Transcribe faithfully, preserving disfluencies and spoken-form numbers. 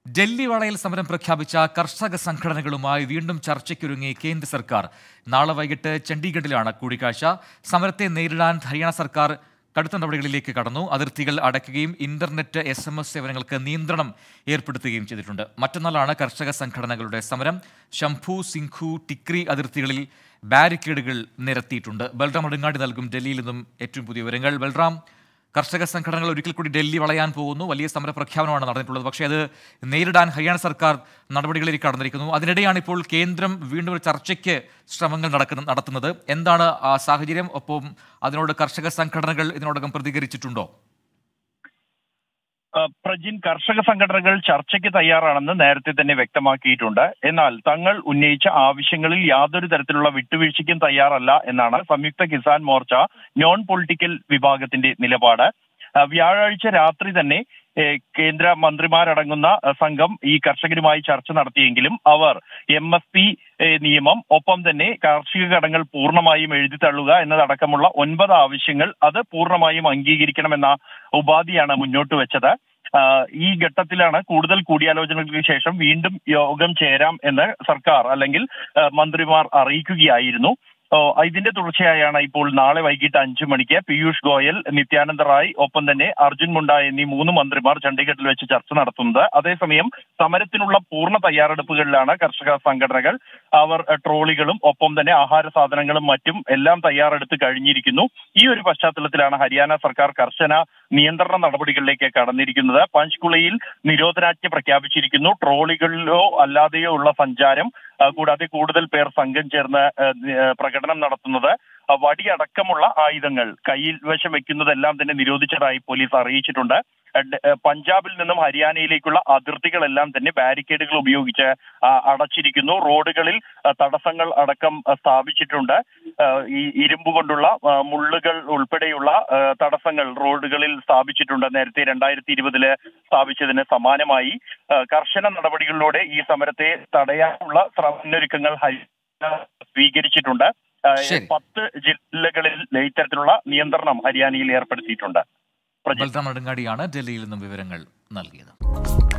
ഡൽഹി വളയൽ സമരം പ്രഖ്യാപിച്ച കർഷക സംഘടനകളുമായി വീണ്ടും ചർച്ചയ്ക്കൊരുങ്ങി കേന്ദ്ര സർക്കാർ. നാളെ വൈകിട്ട് ചണ്ഡീഗഡിലാണ് കൂടിക്കാഴ്ച. സമരത്തെ നേരിടാൻ ഹരിയാന സർക്കാർ കടുത്ത നടപടികളിലേക്ക് കടന്നു. അതിർത്തികൾ അടയ്ക്കുകയും ഇന്റർനെറ്റ് എസ് എം എസ് സേവനങ്ങൾക്ക് നിയന്ത്രണം ഏർപ്പെടുത്തുകയും ചെയ്തിട്ടുണ്ട്. മറ്റന്നാളാണ് കർഷക സംഘടനകളുടെ സമരം. ശംഭു, സിംഘു, ടിക്രി അതിർത്തികളിൽ ബാരിക്കേഡുകൾ നിരത്തിയിട്ടുണ്ട്. ബൽറാം അടുങ്ങാടി നൽകും ഡൽഹിയിൽ നിന്നും ഏറ്റവും പുതിയ വിവരങ്ങൾ. ബൽറാം, കർഷക സംഘടനകൾ ഒരിക്കൽ കൂടി ഡൽഹി വളയാൻ പോകുന്നു. വലിയ സമര പ്രഖ്യാപനമാണ് നടന്നിട്ടുള്ളത്. പക്ഷേ അത് നേരിടാൻ ഹരിയാന സർക്കാർ നടപടികളിലേക്ക് കടന്നിരിക്കുന്നു. അതിനിടെയാണ് ഇപ്പോൾ കേന്ദ്രം വീണ്ടും ഒരു ചർച്ചയ്ക്ക് ശ്രമങ്ങൾ നടക്കുന്ന നടത്തുന്നത്. എന്താണ് ആ സാഹചര്യം? ഒപ്പം അതിനോട് കർഷക സംഘടനകൾ ഇതിനോടകം പ്രതികരിച്ചിട്ടുണ്ടോ? പ്രജിൻ, കർഷക സംഘടനകൾ ചർച്ചയ്ക്ക് തയ്യാറാണെന്ന് നേരത്തെ തന്നെ വ്യക്തമാക്കിയിട്ടുണ്ട്. എന്നാൽ തങ്ങൾ ഉന്നയിച്ച ആവശ്യങ്ങളിൽ യാതൊരു തരത്തിലുള്ള വിട്ടുവീഴ്ചയ്ക്കും തയ്യാറല്ല എന്നാണ് സംയുക്ത കിസാൻ മോർച്ച നോൺ പൊളിറ്റിക്കൽ വിഭാഗത്തിന്റെ നിലപാട്. വ്യാഴാഴ്ച രാത്രി തന്നെ കേന്ദ്ര മന്ത്രിമാരടങ്ങുന്ന സംഘം ഈ കർഷകരുമായി ചർച്ച നടത്തിയെങ്കിലും അവർ എം എസ് പി നിയമം, ഒപ്പം തന്നെ കാർഷിക കടങ്ങൾ പൂർണ്ണമായും എഴുതി തള്ളുക എന്നതടക്കമുള്ള ഒൻപത് ആവശ്യങ്ങൾ അത് പൂർണ്ണമായും അംഗീകരിക്കണമെന്ന ഉപാധിയാണ് മുന്നോട്ട് വെച്ചത്. ഈ ഘട്ടത്തിലാണ് കൂടുതൽ കൂടിയാലോചനകൾക്ക് ശേഷം വീണ്ടും യോഗം ചേരാം എന്ന് സർക്കാർ അല്ലെങ്കിൽ മന്ത്രിമാർ അറിയിക്കുകയായിരുന്നു. ഇതിന്റെ തുടർച്ചയായാണ് ഇപ്പോൾ നാളെ വൈകിട്ട് അഞ്ചു മണിക്ക് പീയൂഷ് ഗോയൽ, നിത്യാനന്ദ റായ്, ഒപ്പം തന്നെ അർജുൻ മുണ്ട എന്നീ മൂന്ന് മന്ത്രിമാർ ചണ്ഡീഗഡിൽ വെച്ച് ചർച്ച നടത്തുന്നത്. അതേസമയം സമരത്തിനുള്ള പൂർണ്ണ തയ്യാറെടുപ്പുകളിലാണ് കർഷക സംഘടനകൾ. അവർ ട്രോളികളും ഒപ്പം തന്നെ ആഹാര സാധനങ്ങളും മറ്റും എല്ലാം തയ്യാറെടുത്ത് കഴിഞ്ഞിരിക്കുന്നു. ഈ ഒരു പശ്ചാത്തലത്തിലാണ് ഹരിയാന സർക്കാർ കർശന നിയന്ത്രണ നടപടികളിലേക്ക് കടന്നിരിക്കുന്നത്. പഞ്ച്കുളയിൽ നിരോധനാജ്ഞ പ്രഖ്യാപിച്ചിരിക്കുന്നു. ട്രോളികളിലോ അല്ലാതെയോ ഉള്ള സഞ്ചാരം, കൂടാതെ കൂടുതൽ പേർ സംഘം ചേർന്ന് പ്രകടനം നടത്തുന്നത്, വടിയടക്കമുള്ള ആയുധങ്ങൾ കയ്യിൽ വശം വെക്കുന്നതെല്ലാം തന്നെ നിരോധിച്ചതായി പോലീസ് അറിയിച്ചിട്ടുണ്ട്. പഞ്ചാബിൽ നിന്നും ഹരിയാനയിലേക്കുള്ള അതിർത്തികളെല്ലാം തന്നെ ബാരിക്കേഡുകൾ ഉപയോഗിച്ച് അടച്ചിരിക്കുന്നു. റോഡുകളിൽ തടസ്സങ്ങൾ അടക്കം സ്ഥാപിച്ചിട്ടുണ്ട്. ഈ ഇരുമ്പ് കൊണ്ടുള്ള മുള്ളുകൾ ഉൾപ്പെടെയുള്ള തടസ്സങ്ങൾ റോഡുകളിൽ സ്ഥാപിച്ചിട്ടുണ്ട്. നേരത്തെ രണ്ടായിരത്തി ഇരുപതില് സ്ഥാപിച്ചതിന് സമാനമായി കർശന നടപടികളിലൂടെ ഈ സമരത്തെ തടയാനുള്ള മുന്നൊരുക്കങ്ങൾ ഹരിയാന സ്വീകരിച്ചിട്ടുണ്ട്. പത്ത് ജില്ലകളിൽ ഇത്തരത്തിലുള്ള നിയന്ത്രണം ഹരിയാനയിൽ ഏർപ്പെടുത്തിയിട്ടുണ്ട്. ബൽറാം അടുങ്ങാടിയാണ് ഡൽഹിയിൽ നിന്നും വിവരങ്ങൾ നൽകിയത്.